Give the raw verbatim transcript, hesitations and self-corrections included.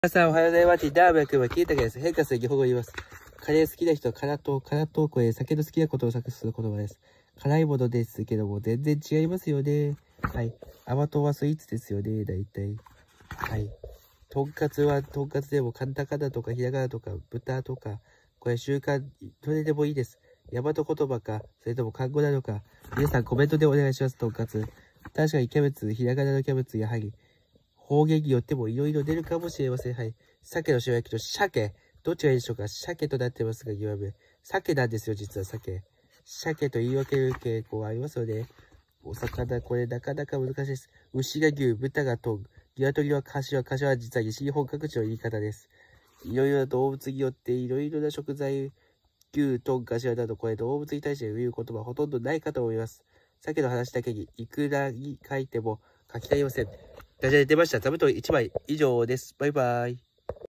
皆さんおはようございます。ダーベ君は聞いたけです。変化する語を言います。カレー好きな人は辛党、辛党声で酒の好きなことを作する言葉です。辛いものですけども、全然違いますよね。はい。甘党はスイーツですよね、大体。はい。とんかつは、とんかつでもカタカナとかひらがなとか豚とか、これ習慣、どれでもいいです。大和言葉か、それとも漢語なのか、皆さんコメントでお願いします、とんかつ。確かにキャベツ、ひらがなのキャベツ、やはり。方言によってもいろいろ出るかもしれません。はい。鮭の塩焼きと鮭。どっちがいいでしょうか？鮭となってますが、言わめ。鮭なんですよ、実は鮭。鮭と言い分ける傾向がありますよね。お魚、これなかなか難しいです。牛が牛、豚がトン。鶏は柏、柏は実は西日本各地の言い方です。いろいろな動物によっていろいろな食材、牛、トン、柏など、これ動物に対して言う言葉ほとんどないかと思います。鮭の話だけに、いくらに書いても書き足りません。ダジャレ出ました。座布団いちまい以上です。バイバイ。